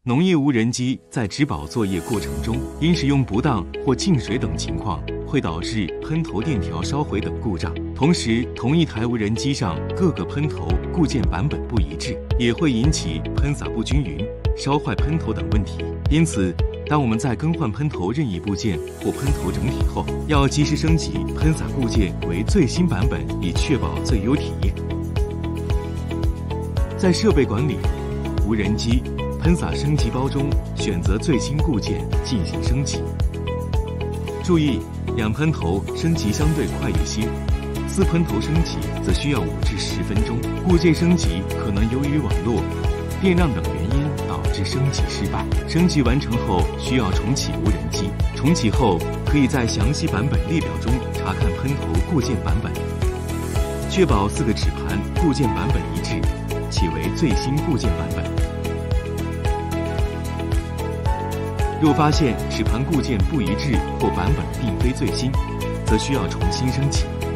农业无人机在植保作业过程中，因使用不当或进水等情况，会导致喷头电条烧毁等故障。同时，同一台无人机上各个喷头固件版本不一致，也会引起喷洒不均匀、烧坏喷头等问题。因此，当我们在更换喷头任意部件或喷头整体后，要及时升级喷洒固件为最新版本，以确保最优体验。在设备管理、无人机喷洒升级包中选择最新固件进行升级。注意，两喷头升级相对快一些，4喷头升级则需要5至10分钟。固件升级可能由于网络、电量等原因导致升级失败。升级完成后需要重启无人机，重启后可以在详细版本列表中查看喷头固件版本，确保4个齿盘固件版本一致，且为最新固件版本。若发现齿盘固件不一致或版本并非最新，则需要重新升级。